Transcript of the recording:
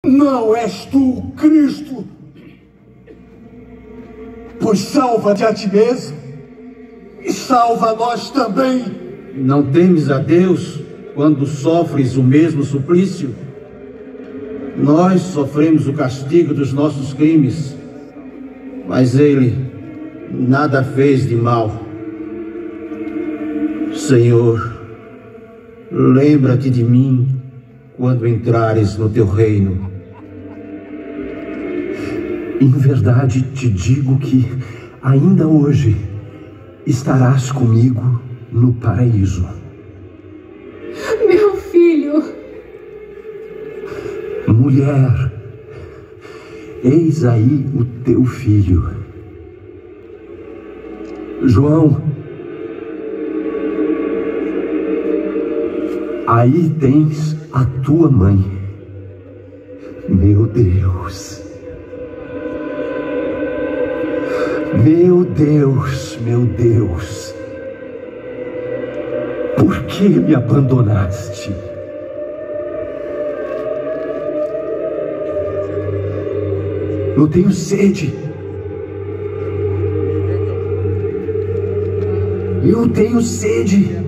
Não és tu o Cristo? Pois salva-te a ti mesmo e salva a nós também. Não temes a Deus quando sofres o mesmo suplício? Nós sofremos o castigo dos nossos crimes, mas Ele nada fez de mal. Senhor, lembra-te de mim quando entrares no teu reino. Em verdade te digo que ainda hoje estarás comigo no paraíso. Meu filho! Mulher, eis aí o teu filho. João, aí tens a tua mãe. Meu Deus! Meu Deus, meu Deus! Por que me abandonaste? Eu tenho sede. Eu tenho sede.